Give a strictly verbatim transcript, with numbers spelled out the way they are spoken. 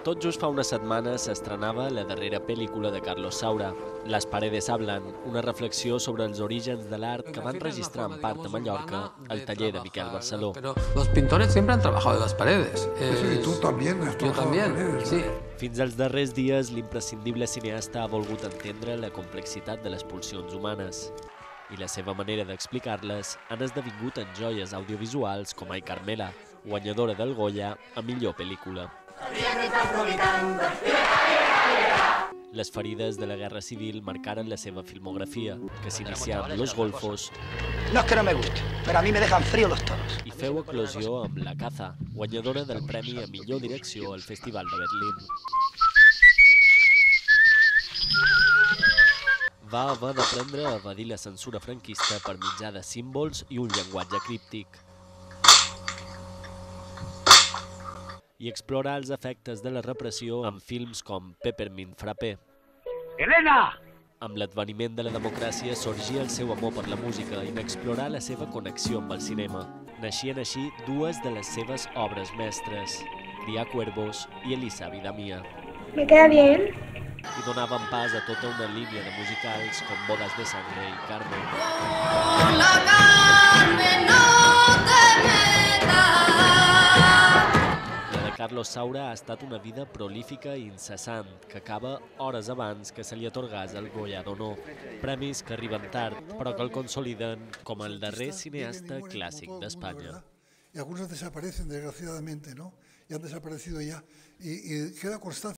Tot just fa una setmana s'estrenava la darrera pel·lícula de Carlos Saura, Las paredes hablan, una reflexió sobre els orígens de l'art que van registrar en part a Mallorca al taller de Miquel Barceló. Pero los pintores siempre han trabajado en las paredes. Eso, y tú también has Yo trabajado también, en paredes, sí. Fins als darrers dies, l'imprescindible cineasta ha volgut entendre la complexitat de les pulsions humanes i la seva manera d'explicar-les han esdevingut en joies audiovisuals com Ai Carmela, guanyadora del Goya a millor pel·lícula. Les ferides de la Guerra Civil marcaren la seva filmografia, que s'inicià amb Los Golfos. No es que no me guste, pero a mí me dejan frío los toros. I feu eclosió amb La caza, guanyadora del Premi a millor direcció al Festival de Berlín. Va haver d'aprendre a evadir la censura franquista per mitjà de símbols i un llenguatge críptic. I explorar els efectes de la repressió en films com Peppermint Frappé. ¡Elena! Amb l'adveniment de la democràcia sorgia el seu amor per la música i n'explorar la seva connexió amb el cinema. Naixien així dues de les seves obres mestres, Criar Cuervos i Elisa Vida Mía. ¿Me queda bien? I donaven pas a tota una línia de musicals com Bodas de Sangre i Carmen. La Carmen, no te metas. La de Carlos Saura ha estat una vida prolífica i incessant, que acaba hores abans que se li atorgàs el Goya d'Honor. Premis que arriben tard, però que el consoliden com el darrer cineasta clàssic d'Espanya. Y algunos desaparecen, desgraciadamente, ¿no? Y han desaparecido ya. Y, y queda constancia.